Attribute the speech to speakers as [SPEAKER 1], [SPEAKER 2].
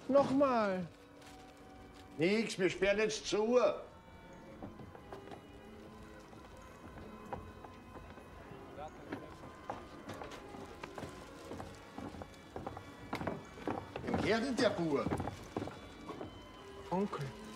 [SPEAKER 1] Nochmal.
[SPEAKER 2] Nix, wir sperren jetzt zu. Wer denn der Bub?
[SPEAKER 1] Onkel.